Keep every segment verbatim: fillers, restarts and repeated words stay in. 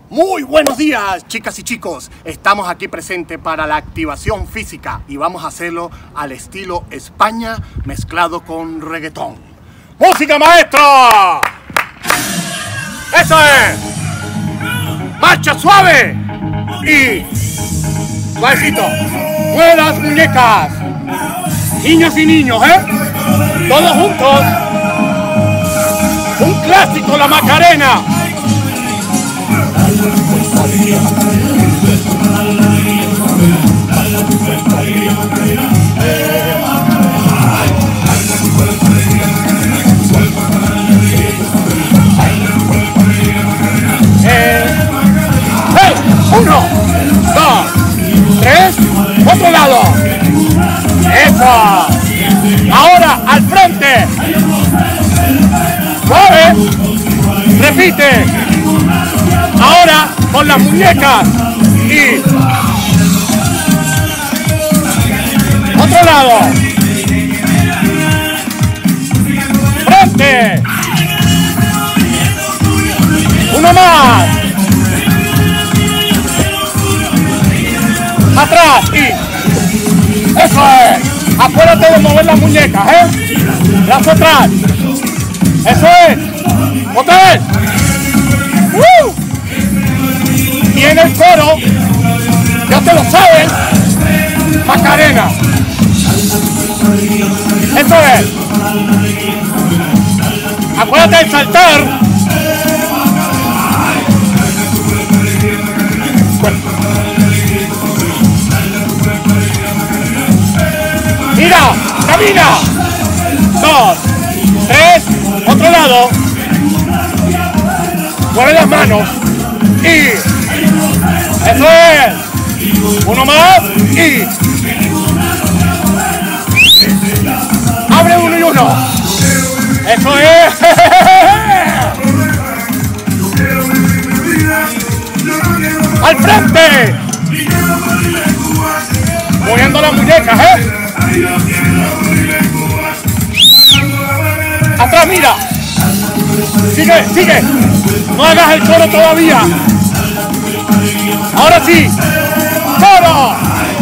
Muy buenos días, chicas y chicos. Estamos aquí presentes para la activación física y vamos a hacerlo al estilo España mezclado con reggaetón. ¡Música, maestro! ¡Eso es! ¡Marcha suave! Y suavecito. ¡Mueve las muñecas! Niños y niños, ¿eh? Todos juntos. Un clásico, la Macarena. Eh, hey, uno, dos, tres, otro lado. Eso. Ahora al frente. Suave. Repite. Ahora con las muñecas y otro lado. Frente. Uno más. Atrás y eso es. Acuérdate de mover las muñecas, ¿eh? Brazo atrás. Eso es. Otra vez. ¡Uh! Y en el coro, ya te lo saben, Macarena. Eso es. Acuérdate de saltar. Mira, camina. Dos, tres, otro lado. Mueve las manos. Y eso es. Uno más y abre uno y uno. Eso es. Al frente. Moviendo las muñecas, ¿eh? Atrás, mira. Sigue, sigue. No hagas el coro todavía. Ahora sí. ¡Coro!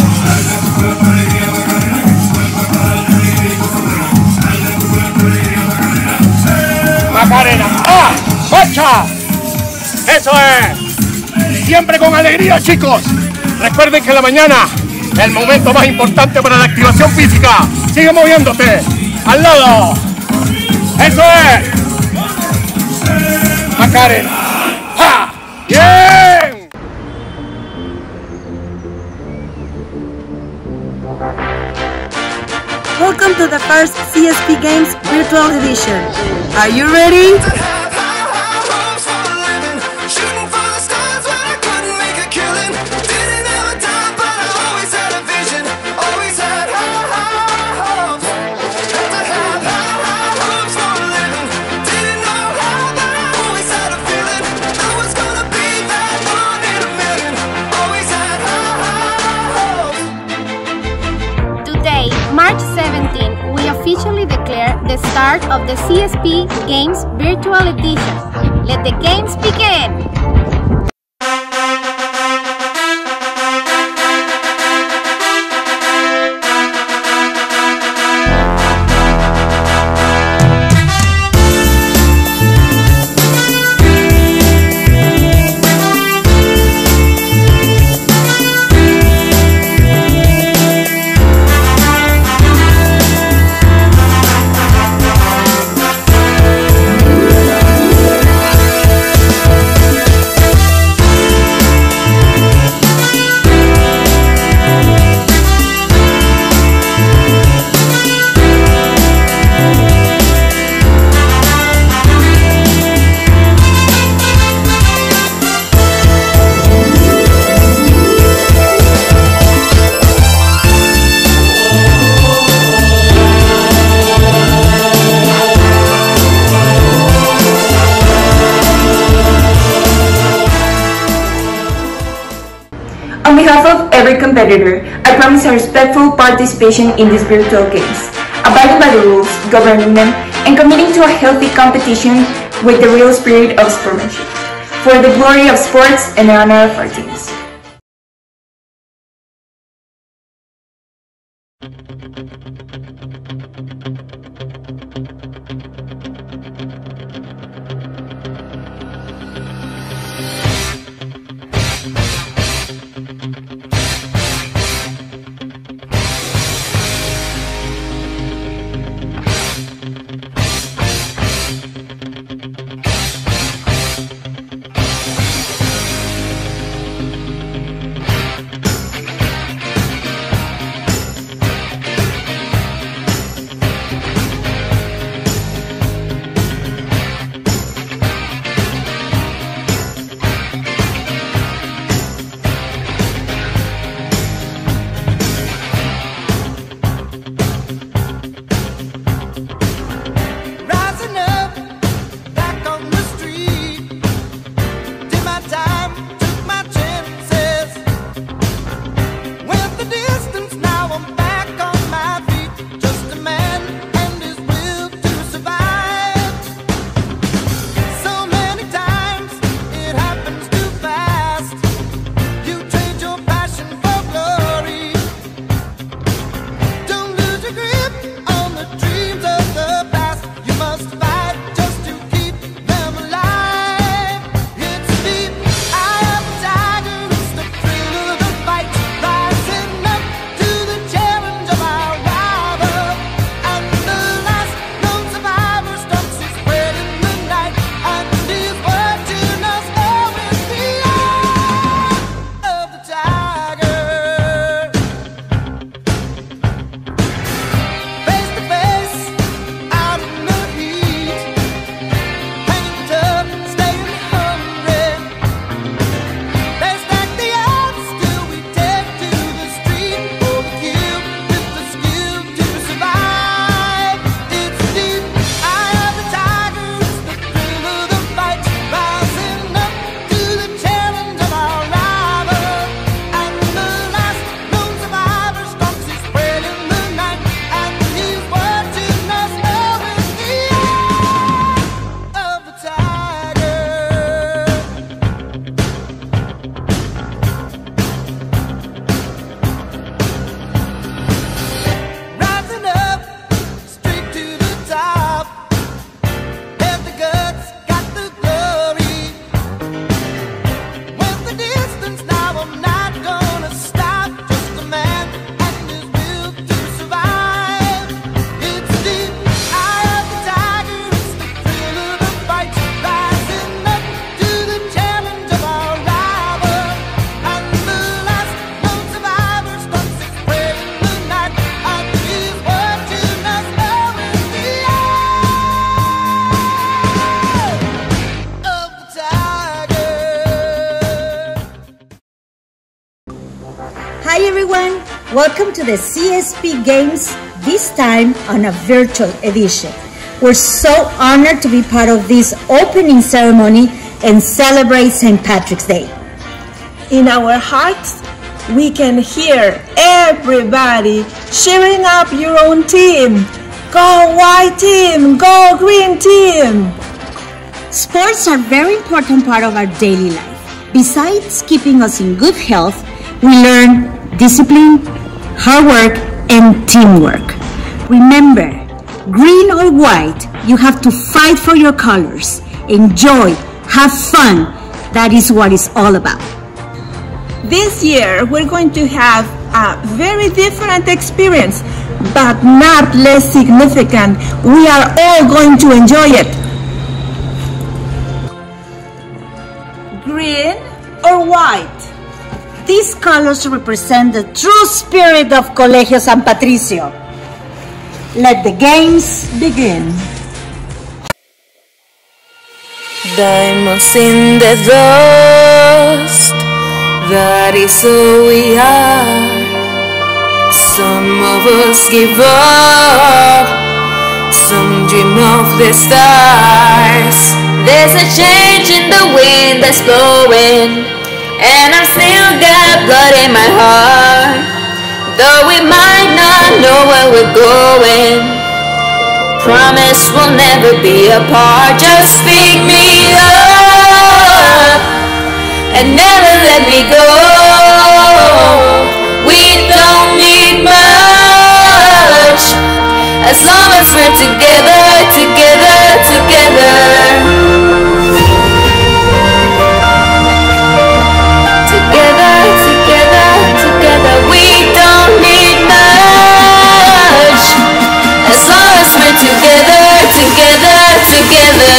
Macarena. ¡Ah! ¡Marcha! Eso es. Siempre con alegría, chicos. Recuerden que la mañana es el momento más importante para la activación física. Sigue moviéndote. Al lado. Eso es. Macarena. ¡Ja! ¡Bien! Welcome to the first C S P Games Virtual Edition. Are you ready? March seventeenth, we officially declare the start of the C S P Games Virtual Edition. Let the games begin! On behalf of every competitor, I promise a respectful participation in these virtual games, abiding by the rules, governing them, and committing to a healthy competition with the real spirit of sportsmanship. for the glory of sports and the honor of our teams. Hi everyone, welcome to the C S P Games, this time on a virtual edition. We're so honored to be part of this opening ceremony and celebrate Saint Patrick's Day. In our hearts, we can hear everybody cheering up your own team. Go white team, go green team. Sports are a very important part of our daily life. Besides keeping us in good health, we learn discipline, hard work, and teamwork. Remember, green or white, you have to fight for your colors. Enjoy, have fun. That is what it's all about. This year, we're going to have a very different experience, but not less significant. We are all going to enjoy it. Green or white? These colors represent the true spirit of Colegio San Patricio. Let the games begin. Diamonds in the dust, that is who we are. Some of us give up, some dream of the stars. There's a change in the wind that's blowing, and I've still got blood in my heart. Though we might not know where we're going, promise we'll never be apart. Just pick me up and never let me go. We don't need much, as long as we're together, together, together. Together, together, together. We don't need much, as long as we're together, together, together.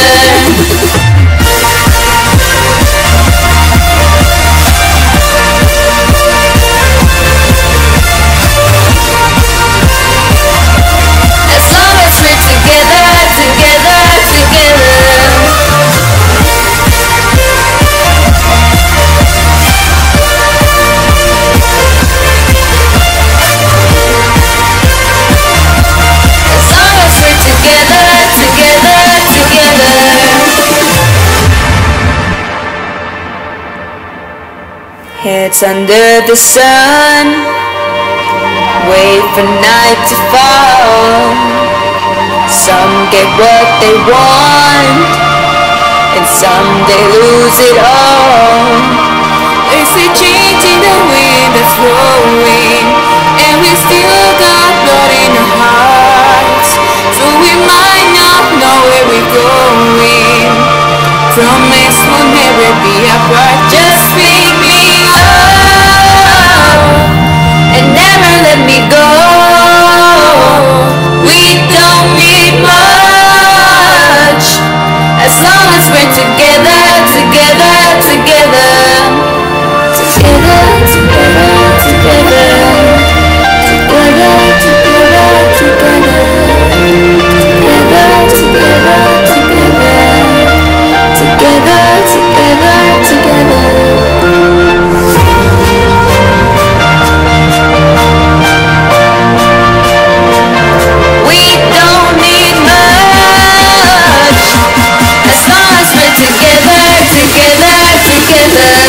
Heads under the sun, wait for night to fall. Some get what they want, and some they lose it all. They say changing the wind that's blowing, and we still got blood in our hearts, so we might not know where we're going. Promise we'll never be apart. Just pick me up and never let me go. We don't need much, as long as we're together, together, together. Together, together, together. Together, together, together. Together, together, together. Together, together, together. We don't need much, as long as we're together, together, together.